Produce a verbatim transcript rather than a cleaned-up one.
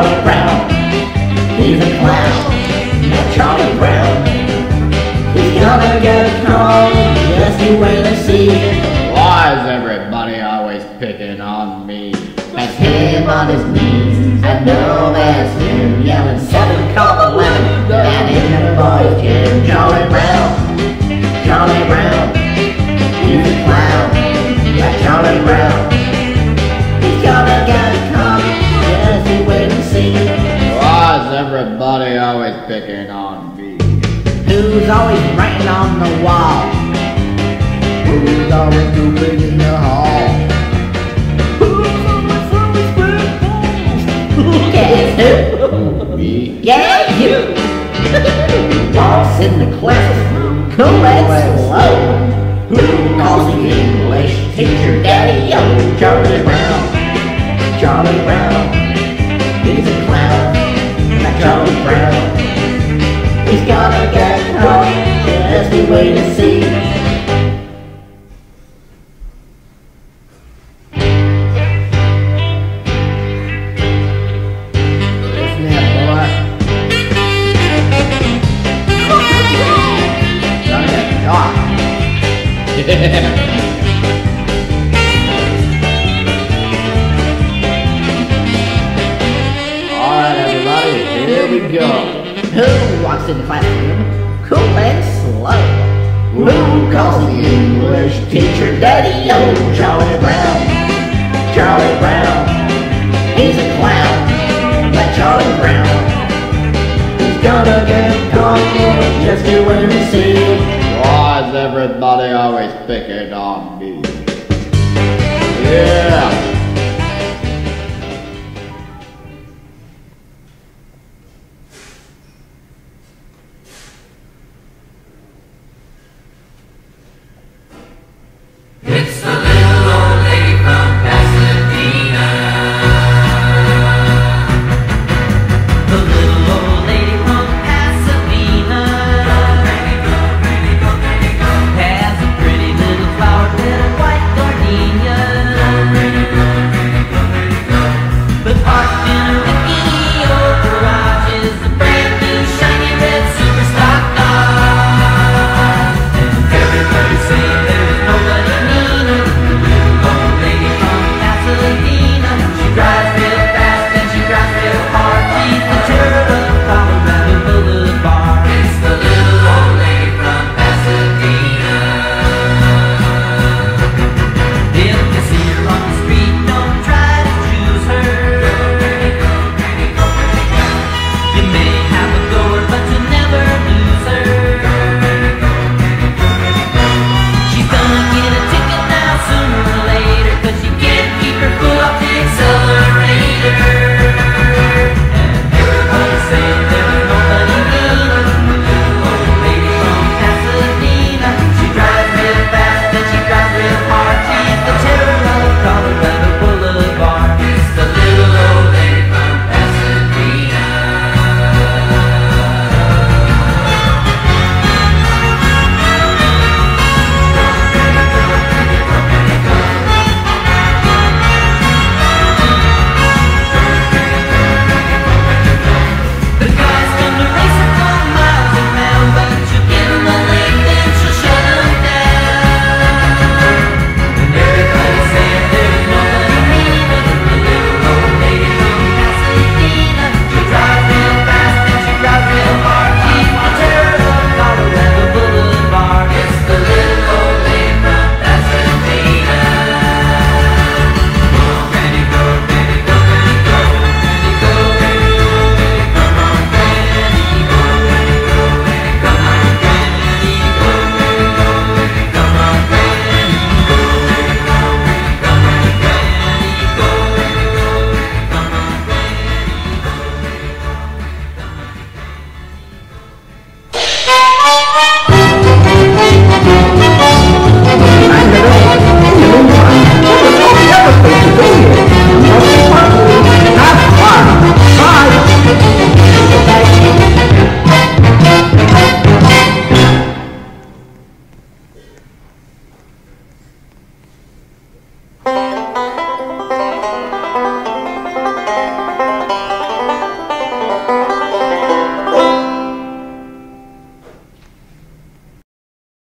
Charlie Brown, he's a clown. That Charlie Brown, he's gonna get caught. Just you wait and see. Why is everybody always picking on me? That's him on his knees, I know that's him, yelling seven, call eleven, down in the boys' gym. Charlie Brown, Charlie Brown, he's a clown. That Charlie Brown, he's gonna get caught. Just you wait and see. Why is everybody always picking on me? Who's always writing on the wall? Who's always too big in the hall? Guess who? Me. Yeah, you! Boss in the class, cool and slow. Who calls the English teacher daddy? Yo, Charlie Brown, Charlie Brown, he's a clown. That Charlie Brown, he's gonna get caught. Just you wait and see. Alright everybody, here we go. Who walks in the classroom cool and slow? Who calls the English teacher daddy? Yo, Charlie Brown, Charlie Brown, he's a clown. That Charlie Brown, he's gonna get caught. Just you wait and see. Why is everybody always picking on me? Yeah.